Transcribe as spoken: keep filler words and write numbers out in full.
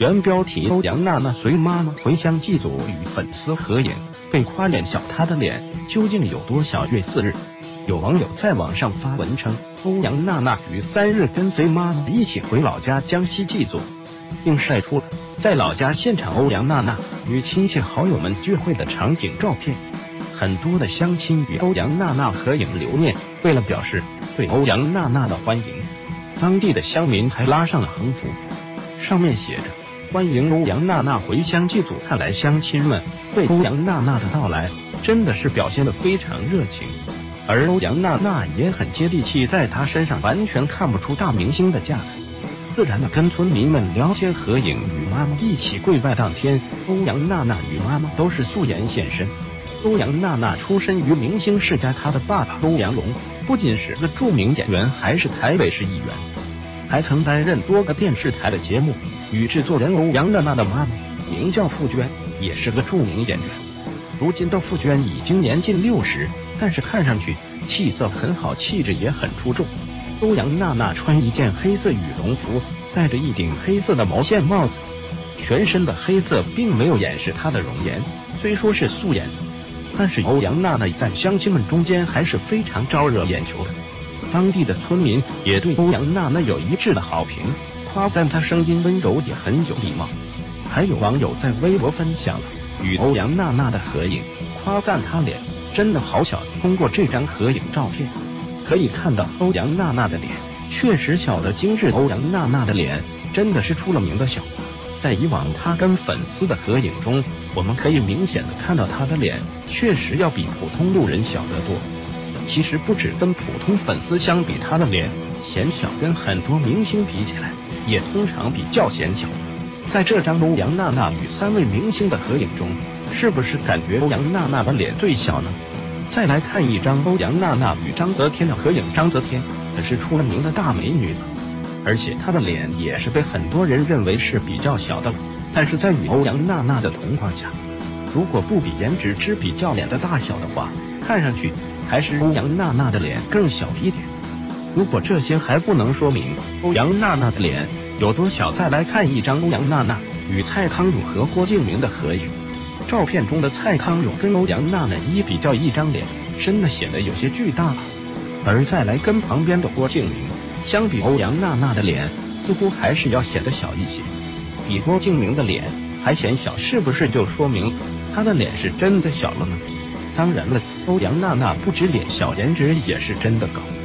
原标题：欧阳娜娜随妈妈回乡祭祖与粉丝合影，被夸脸小，她的脸究竟有多小？月四日，有网友在网上发文称，欧阳娜娜于三日跟随妈妈一起回老家江西祭祖，并晒出了在老家现场欧阳娜娜与亲戚好友们聚会的场景照片。很多的乡亲与欧阳娜娜合影留念，为了表示对欧阳娜娜的欢迎，当地的乡民还拉上了横幅，上面写着欢迎欧阳娜娜回乡祭祖。看来乡亲们对欧阳娜娜的到来真的是表现得非常热情，而欧阳娜娜也很接地气，在她身上完全看不出大明星的架子，自然的跟村民们聊天合影，与妈妈一起跪拜。当天，欧阳娜娜与妈妈都是素颜现身。欧阳娜娜出身于明星世家，她的爸爸欧阳龙不仅是个著名演员，还是台北市议员，还曾担任多个电视台的节目。与制作人欧阳娜娜的妈妈名叫傅娟，也是个著名演员。如今的傅娟已经年近六十，但是看上去气色很好，气质也很出众。欧阳娜娜穿一件黑色羽绒服，戴着一顶黑色的毛线帽子，全身的黑色并没有掩饰她的容颜。虽说是素颜，但是欧阳娜娜在乡亲们中间还是非常招惹眼球的。当地的村民也对欧阳娜娜有一致的好评，夸赞她声音温柔也很有礼貌。还有网友在微博分享了与欧阳娜娜的合影，夸赞她脸真的好小。通过这张合影照片可以看到欧阳娜娜的脸确实小得精致，欧阳娜娜的脸真的是出了名的小。在以往她跟粉丝的合影中，我们可以明显的看到她的脸确实要比普通路人小得多。其实不止跟普通粉丝相比，她的脸显小，跟很多明星比起来也通常比较显小。在这张欧阳娜娜与三位明星的合影中，是不是感觉欧阳娜娜的脸最小呢？再来看一张欧阳娜娜与章泽天的合影，章泽天可是出了名的大美女了，而且她的脸也是被很多人认为是比较小的。但是在与欧阳娜娜的同框下，如果不比颜值，只比较脸的大小的话，看上去还是欧阳娜娜的脸更小一点。如果这些还不能说明欧阳娜娜的脸有多小，再来看一张欧阳娜娜与蔡康永和郭敬明的合影。照片中的蔡康永跟欧阳娜娜一比较，一张脸真的显得有些巨大了。而再来跟旁边的郭敬明相比，欧阳娜娜的脸似乎还是要显得小一些，比郭敬明的脸还显小，是不是就说明她的脸是真的小了呢？当然了，欧阳娜娜不止脸小，颜值也是真的高。